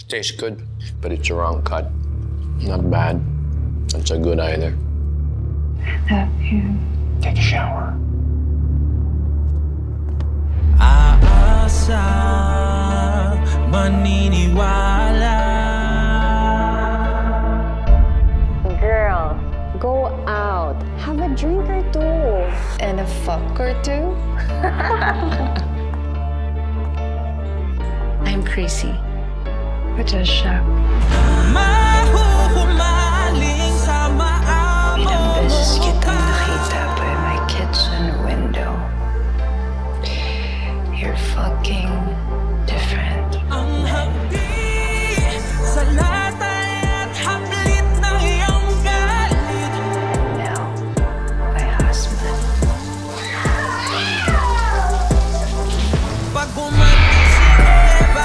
Tastes good, but it's a wrong cut. Not bad. Not so good either. I love you. Take a shower. Aasa, maniniwala. Girl, go out. Have a drink or two. And a fuck or two. I'm crazy. But just siya. Mahuhumaling sa maamo. Ilang beses kitang nakita by my kitchen window. You're fucking different. Ang hapdi sa latay at haplit ng iyong galit. Now, my husband. Pag bumati si Eva,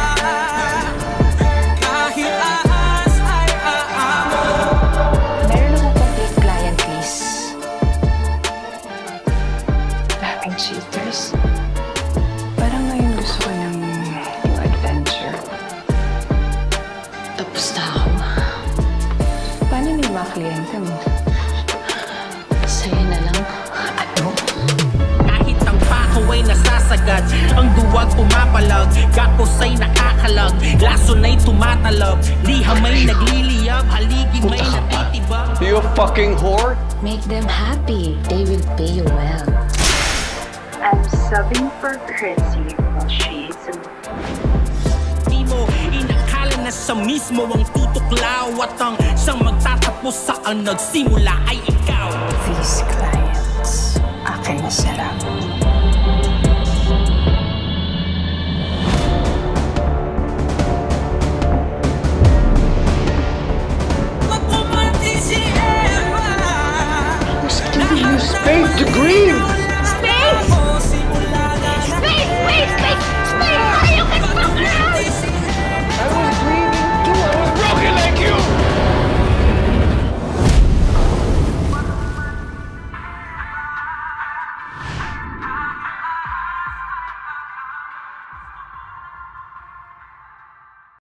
kahit aas ay aamo. Meron akong complete client list. Daming cheaters. Parang ngayon gusto ko ng new adventure. Tapos na ako. Paano yung mga kliyente mo? Sa'yo na lang. Ano? Kahit ang pako ay nasasagad, ang duwag pumapalag, gapos ay nakakalag, laso na'y tumatalab, liham ay nagliliyab, haligi may natitibag. You a fucking whore? Make them happy. They will pay you well. I'm subbing for Chrissy while she's Di mo inakala na siya mismo ang tutuklaw at ang siyang magtatapos saan nagsimula ay ikaw. These clients, akin na sila. Pag bumati si Eva, Who's giving you space to grieve?